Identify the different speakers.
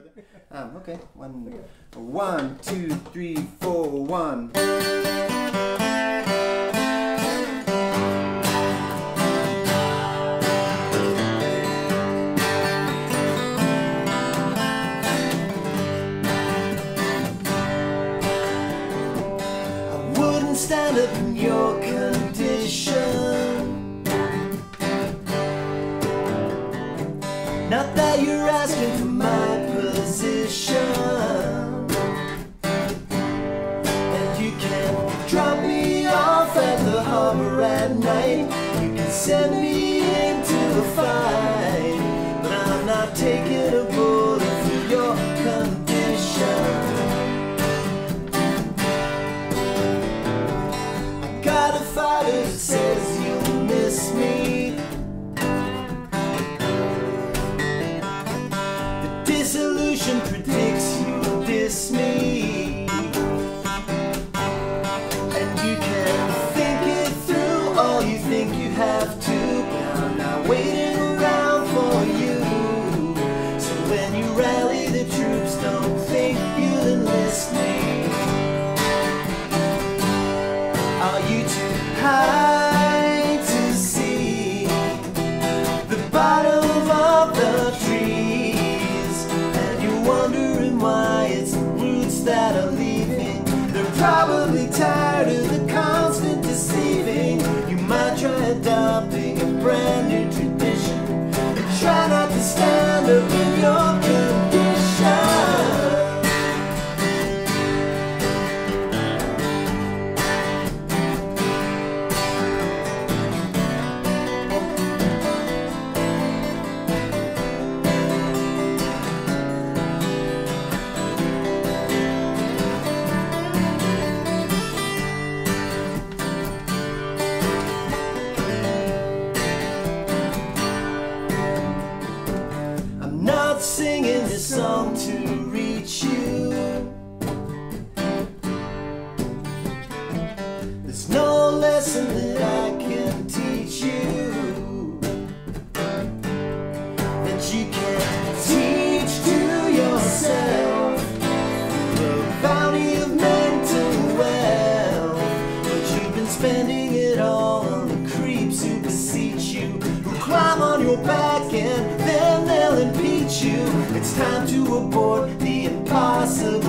Speaker 1: Okay. One, two, three, four, one.
Speaker 2: Stand up in your condition. Not that you're asking for my position. And you can drop me off at the harbor at night. You can send me into a fight, but I'm not taking a bullet for your condition. Got a fighter that says you'll miss me. The dissolution predicts you'll diss me. And you can think it through all you think you have to, but I'm not waiting around for you. So when you rally the troops, don't think you'll enlist me. Are you too high to see the bottom of the trees? And you're wondering why it's the roots that are leaving. They're probably tired of the constant deceiving. You might try adopting a brand new tradition and try not to stand up in your condition. Singing this song to reach you. There's no lesson that I can teach you that you can teach to yourself. The bounty of mental wealth, but you've been spending it all on the creeps who beseech you, who climb on your back and then they'll impeach you. It's time to abort the impossible.